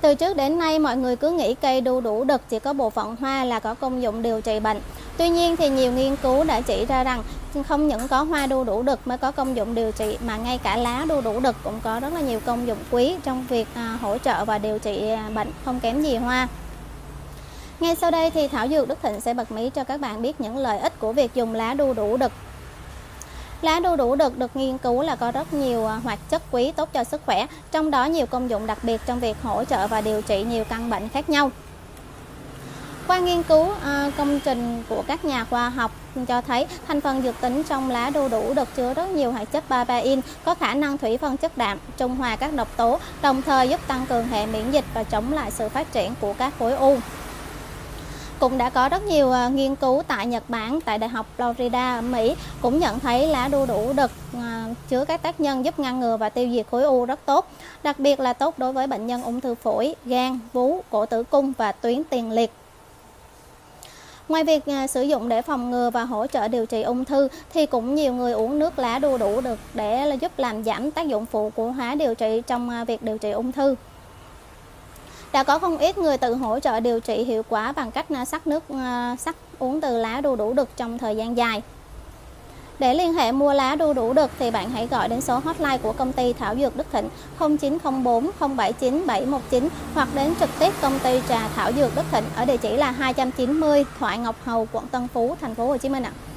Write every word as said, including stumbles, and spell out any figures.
Từ trước đến nay, mọi người cứ nghĩ cây đu đủ đực chỉ có bộ phận hoa là có công dụng điều trị bệnh. Tuy nhiên thì nhiều nghiên cứu đã chỉ ra rằng không những có hoa đu đủ đực mới có công dụng điều trị, mà ngay cả lá đu đủ đực cũng có rất là nhiều công dụng quý trong việc à, hỗ trợ và điều trị bệnh không kém gì hoa. Ngay sau đây thì Thảo Dược Đức Thịnh sẽ bật mí cho các bạn biết những lợi ích của việc dùng lá đu đủ đực. Lá đu đủ đực được nghiên cứu là có rất nhiều hoạt chất quý tốt cho sức khỏe, trong đó nhiều công dụng đặc biệt trong việc hỗ trợ và điều trị nhiều căn bệnh khác nhau. Qua nghiên cứu công trình của các nhà khoa học cho thấy thành phần dược tính trong lá đu đủ đực chứa rất nhiều hoạt chất papain có khả năng thủy phân chất đạm, trung hòa các độc tố, đồng thời giúp tăng cường hệ miễn dịch và chống lại sự phát triển của các khối u. Cũng đã có rất nhiều uh, nghiên cứu tại Nhật Bản, tại Đại học Florida ở Mỹ cũng nhận thấy lá đu đủ đực uh, chứa các tác nhân giúp ngăn ngừa và tiêu diệt khối u rất tốt, đặc biệt là tốt đối với bệnh nhân ung thư phổi, gan, vú, cổ tử cung và tuyến tiền liệt. Ngoài việc uh, sử dụng để phòng ngừa và hỗ trợ điều trị ung thư thì cũng nhiều người uống nước lá đu đủ đực để giúp làm giảm tác dụng phụ của hóa điều trị trong uh, việc điều trị ung thư. Đã có không ít người tự hỗ trợ điều trị hiệu quả bằng cách sắc nước sắc uống từ lá đu đủ đực trong thời gian dài. Để liên hệ mua lá đu đủ đực thì bạn hãy gọi đến số hotline của công ty Thảo Dược Đức Thịnh không chín không bốn không bảy chín bảy một chín hoặc đến trực tiếp công ty trà Thảo Dược Đức Thịnh ở địa chỉ là hai trăm chín mươi Thoại Ngọc Hầu, quận Tân Phú, thành phố Hồ Chí Minh ạ.